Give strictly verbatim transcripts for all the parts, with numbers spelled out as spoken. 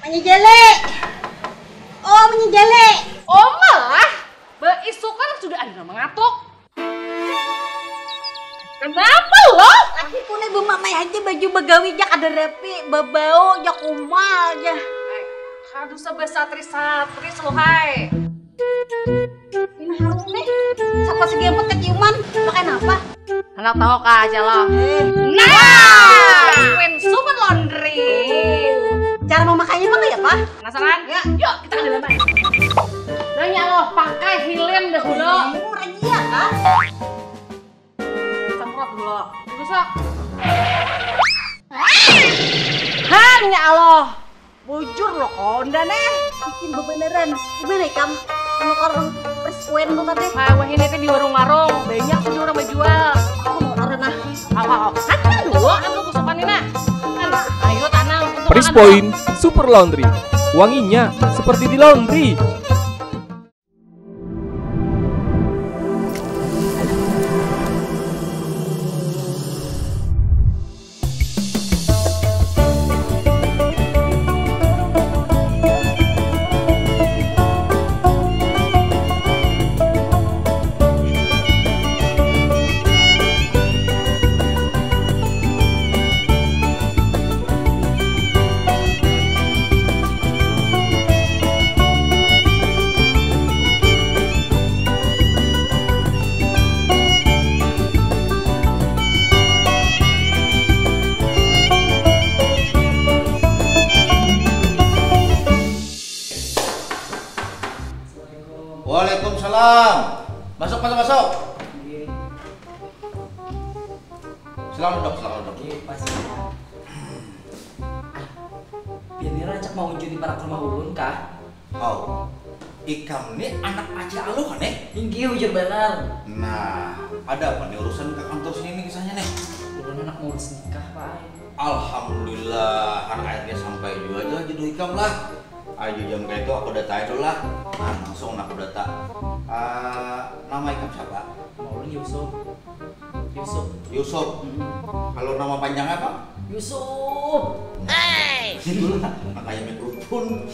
Menyejele. Oh, menyejele. Oh malah, beisu kan sudah ada nama ngatuk. Kenapa lo? Laki kune bemamai aja baju begawi jak ada repi, babau jak umal aja. Aduh sampai satri-satri lo hai. Ini harum nih. Siapa segi yang keciuman? Makan apa? Anak tahu kah aja lo. Eh. Nah, Queen Super Laundry. Cara memakainya emang ya, Pak? Penasaran? Ya. Yuk kita ke dalam. Nanya lo, pakai hilem dahulu. Murah iya kan? Semprot dulu. Rusak. Hanya Allah. Bujur lo konda nih. Bikin bebeneran. Gimana ikam? Anu orang presuen tuh tadi. Ah, wah ini tuh di warung-warung. Banyak tuh orang menjual. Aku mau taruh nah. Aw, kan dulu anu kusukan ini. Ayo tanang. Pris Point Super Laundry. Wanginya seperti di laundry. Waalaikumsalam. Masuk, masuk, masuk. Selamat dok, selamat dok. Biar dia rancak mau unjuk di para rumah ulun kah? Oh, ikam nih anak aja aluh kan nih? Tinggi ujur benar. Nah, ada apa nih urusan ke kantor sini nih kisahnya nih? Ulun anak mau nikah pak. Alhamdulillah, kan akhirnya sampai juga aja jodoh ikam lah. Ayo jam kayak itu aku data dulu lah. Nah, langsung aku data. Uh, nama ikam siapa? Mau ulun Yusuf. Yusuf. Yusuf. Hmm. Kalau nama panjangnya apa? Yusuf. Hey. Itu lah, makanya mikrofon.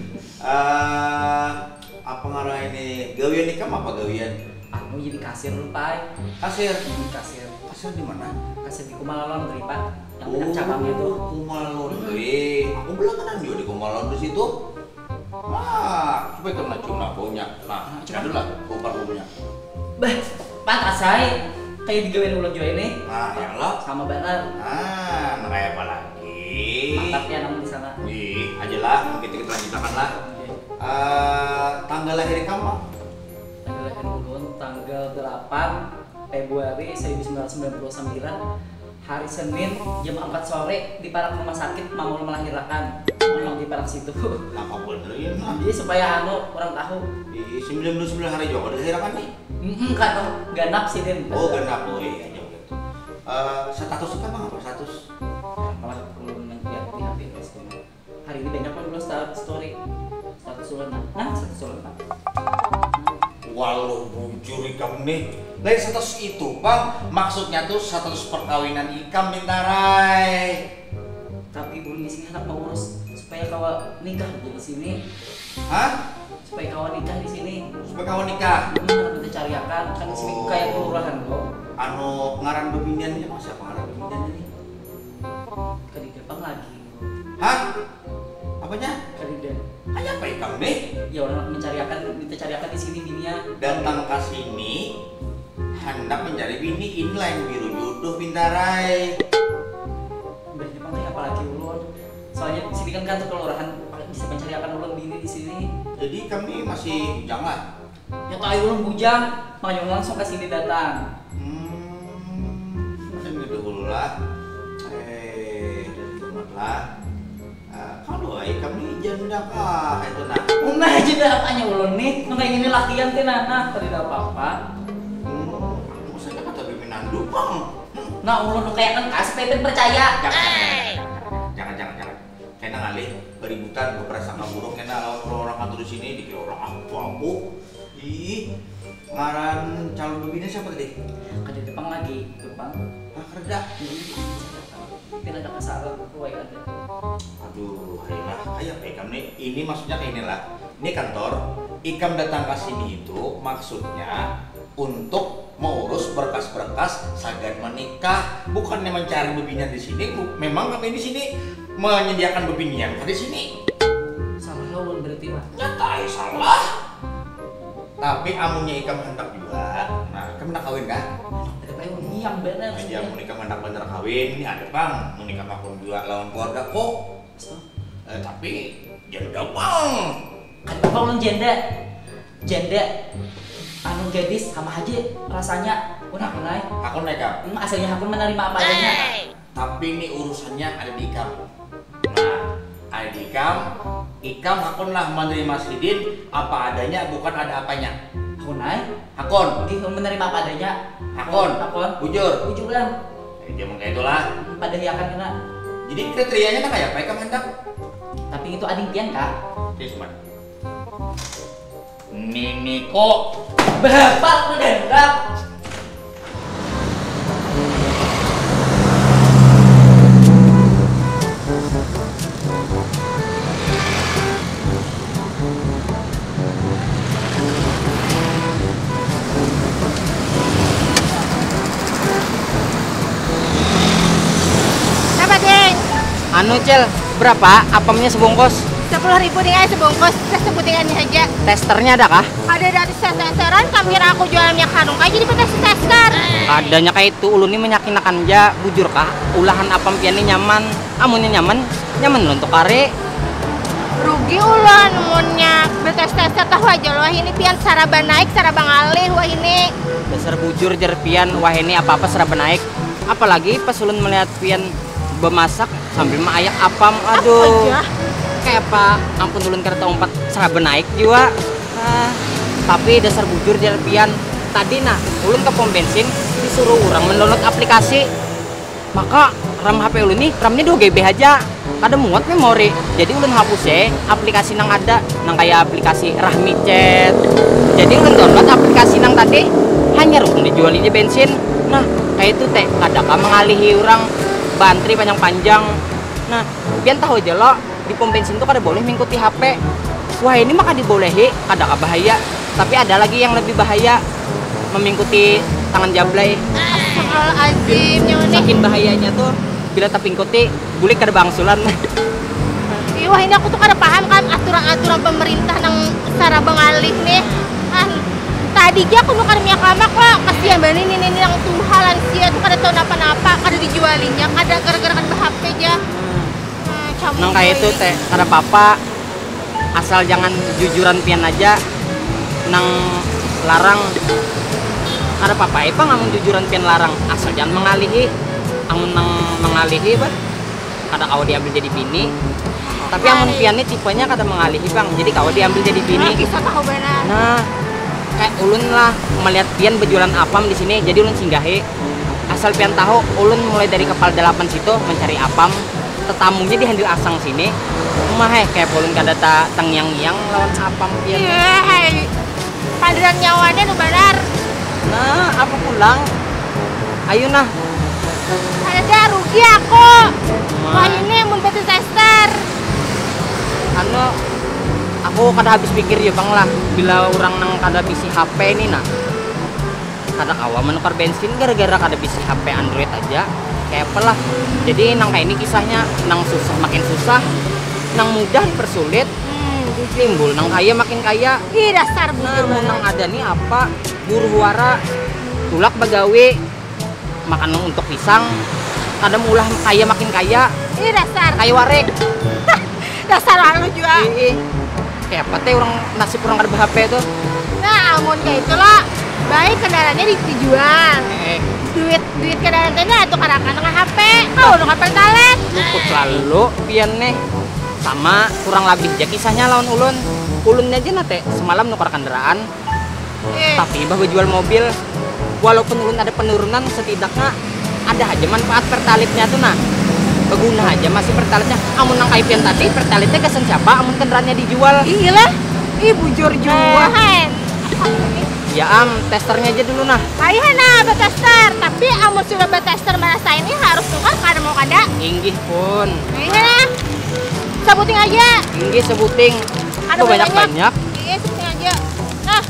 uh, apa ngarah ini? Gawian ikam apa gawian? Anu jadi kasir lu pak. Kasir. Jadi kasir. Kasir di mana? Kasir di Kumala Laundry pak. Yang Oh, banyak cabangnya tuh. Kumala Laundry. Aku belakangan juga di Kumala Laundry situ. Wah, supaya kena cuma punya. Nah, cuma lah, kupar punya. Bah, pantas saya kayak digawain ulun juga ini. Nah, ya Allah. Sama benar. Nah, nah kayak apa lagi? Mantap ya namun di sana. Wih, aja lah, kita kita lanjutkan lah. Uh, tanggal lahir kamu? Tanggal lahir ulun tanggal delapan Februari seribu sembilan ratus sembilan puluh sembilan. Hari Senin jam empat sore di Parak Rumah Sakit Mamul melahirkan. Memang di Parak situ. Lama benerin lah. Jadi supaya anu orang tahu. Di sembilan puluh sembilan hari juga dilahirkan nih. Hmm, kan ganap sih Din. Oh, ganap. Oh iya, jauh gitu. Uh, status kamu apa status? Malah perlu lihat di H P Instagram. Hari ini banyak kan belum start story. Status ulun. Nah, status ulun. Walau bujur ikam nih. Lain status itu bang, maksudnya tuh status perkawinan ikam Bintarai. Tapi belum di sini anak mau urus supaya kawan nikah di sini. Hah? Supaya kawan nikah di sini. Supaya kawan nikah? Hmm, kita cariakan kan di sini kayak kelurahan kok. Anu ngaran bebindannya mas siapa ngaran bebindannya nih? Ke di depan lagi. Hah? Apanya? Kalidan. Hanya apa ikam nih? Ya orang mencariakan, kita cariakan di sini bininya. Datang ke sini hendak mencari bini inline biru jodoh Bintarai. Udah memang kayak apalagi ulun. Soalnya di sini kan kantor kelurahan bisa mencariakan ulun bini di sini. Jadi kami masih bujang lah. Ya tahu ulun bujang, makanya langsung ke sini datang. Hmm, ini dulu lah. Eh, dari tempat lah. Kalau ay kami janda kah itu nah. Unah aja dah tanya ulun nih, nu kayak gini lakian teh nah, tadi ada apa-apa. Hmm, saya kata pimpinan dupang. Nah ulun nu kayak kan kasih Pepen percaya. Jangan, jangan, jangan, jangan. Kena ngalih beributan berprasangka buruk kena orang kantor di sini dikira orang aku aku. Ih, ngaran calon bebina siapa tadi? Kan di depan lagi, depan. Ah, kerja. Mungkin ada kesalahan, kue ada. Aduh, ayolah, kayak apa Ikam nih? Ini maksudnya kayak inilah. Ini kantor, Ikam datang ke sini itu maksudnya untuk mengurus berkas-berkas sagan menikah, bukannya mencari bebinian di sini. Memang kami di sini menyediakan bebinian di sini. Salah lawan berarti mah. Nyatai salah. Tapi amunnya Ikam hendak juga. Nah, Ikam hendak kawin kan? Ada kayak yang benar. Dia mau nikah hendak bener kawin, ini ada bang, mau nikah makun juga lawan keluarga kok. Eh, tapi janda bang. Kan bapak ulun janda. Janda. Anu gadis sama aja rasanya. Udah mulai. Aku naik Kam. Hmm, asalnya aku menerima apa adanya. Tapi ini urusannya ada di Ikam. Nah, ada di Ikam. Ikam hakunlah menerima Sidin apa adanya, bukan ada apanya. Aku naik. Hakun. Di menerima apa adanya. Hakun. Hakun. Bujur. Bujur lah. Eh, dia mau kayak itulah. Pada hiakan kena. Jadi kriterianya kan kayak apa Ikam hendak? Tapi itu ading pian kak. Oke, cuma. Nini kok. Bapak mengendap. Apa, Ding? Anu Cel, berapa apamnya sebungkus? Sepuluh ribu ding aja sebungkus, kita sebutin ini aja. Testernya ada kah? Ada dari tes-teseran, kira aku jual minyak karung aja di tes tester. Adanya kayak itu ulun ini menyakinakan ja, bujur kah? Ulahan apam pian ini nyaman, amunnya nyaman, nyaman lo untuk kare. Rugi ulun munnya betes-teser tahu aja loh ini pian saraba naik, saraba ngalih wah ini. Dasar bujur jer pian, wah ini apa-apa seraba naik. Apalagi pas ulun melihat pian bemasak sambil maayak apam, aduh. Apa aja? Kayak apa? Ampun ulun kereta umpat seraba naik juga. Nah, tapi dasar bujur jer pian. Tadi nah, ulun ke pom bensin disuruh orang mendownload aplikasi. Maka RAM H P ulun nih, RAM-nya dua G B aja. Kada muat memori. Jadi ulun hapus ya aplikasi nang ada, nang kayak aplikasi Rahmi Chat. Jadi ulun download aplikasi nang tadi hanya rukun dijual di bensin. Nah, kayak itu teh kadang mengalihi orang bantri panjang-panjang. Nah, pian tahu aja lo di pom bensin tuh kada boleh mengikuti H P. Wah ini mah kada dibolehi, kada bahaya. Tapi ada lagi yang lebih bahaya, mengikuti tangan jablay. Astagfirullahaladzim, nyonya. Saking bahayanya tuh bila tapi ikuti bulik kada bangsulan. Ih, wah ini aku tuh kada paham kan aturan-aturan pemerintah nang cara bengalih nih. Ah, tadi aja aku nukar minyak lama kok. Kasihan banget ini ini yang tuha lansia tuh kada tahu napa-napa, kada dijualinya, kada gara-gara kada H P aja. Nang kayak itu teh kada apa-apa, asal jangan jujuran pian aja nang larang. Kada apa-apa ipa ngamun jujuran pian larang, asal jangan mengalihi. Amun nang mengalihi bah kada kau diambil jadi bini. Tapi amun piannya tipenya kada mengalihi bang, jadi kau diambil jadi bini. Nah, bisa tahu benar. Nah, kayak ulun lah melihat pian berjualan apam di sini, jadi ulun singgahi. Asal pian tahu, ulun mulai dari kepala delapan situ mencari apam. Tetamunya dihandil asang sini. Mah heh kayak ulun kada ta tengyang-yang lawan apam pian. Iya, hai. Padaran nyawane nu benar. Nah, apa pulang? Ayo nah. Ada rugi aku. Wah ini mun betul tester. Anu aku kada habis pikir ya bang lah bila orang nang kada bisi H P ini nah kada kawa menukar bensin gara-gara kada bisi H P Android aja kayak apa lah. Jadi nang kayak ini kisahnya nang susah makin susah, nang mudah dipersulit, hmm, timbul nang kaya makin kaya. Ih dasar bujur. Nah, nang ada nih apa buru huara tulak bagawe makan untuk pisang, kadang ulah kaya makin kaya. Ih dasar. Kayak warek. Dasar lalu juga. Ih, kayak apa teh orang nasib orang kada H P tuh. Nah, amun kayak itulah baik kendaraannya di- dijual. Eh, Duit duit kendaraan teh atuh karakan dengan H P. Kau nu kapal talet. luput lalu pian nih. Sama kurang lebih aja kisahnya lawan ulun. Ulunnya aja nate semalam nukar kendaraan. Eh, Tapi bah jual mobil. Walaupun ulun ada penurunan setidaknya ada aja manfaat pertalitnya tuh nah. Berguna aja masih pertalitnya. Amun nang kaipian tadi pertalitnya kesen siapa amun kendaraannya dijual. ih lah. Ih bujur juga. Ya am, testernya aja dulu nah. Ayo nah betester, tapi amun sudah betester merasa ini harus tukar kada mau kada. Inggih pun. Ayo nah. Sebuting aja. Tinggi sebuting. Ada Kok banyak-banyak? Iya, sebuting aja. Nah,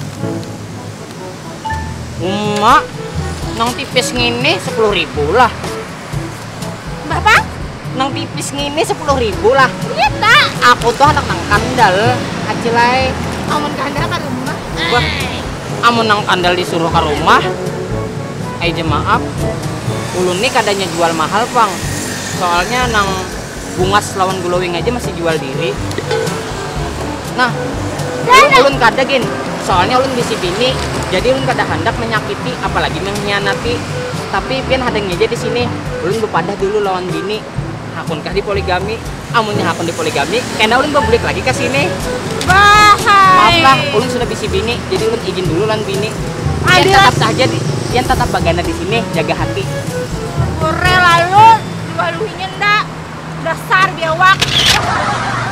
Emak, nang tipis ngini sepuluh ribu lah. Bapak? Nang tipis ngini sepuluh ribu lah. Iya tak. Aku tuh anak nang kandal, acilai. Amun kandang ke rumah. Wah, amun nang kandal disuruh ke rumah. Aja maaf, ulun nih kadanya jual mahal bang. Soalnya nang bungas lawan glowing aja masih jual diri. Nah, ulun, ulun kada gin. Soalnya ulun bisi bini, jadi ulun kada hendak menyakiti, apalagi mengkhianati. Tapi pian hadangnya aja di sini. Ulun bepadah dulu lawan bini. Hakunkah di poligami? Amunnya hakun di poligami, kena ulun bebulik lagi ke sini. Bahai. Maaf lah, ulun sudah bisi bini, jadi ulun izin dulu lawan bini. Pian Ada. tetap saja di, pian tetap bagana di sini, jaga hati. Kore lalu, dibaluhinya ndak. Dasar biawak.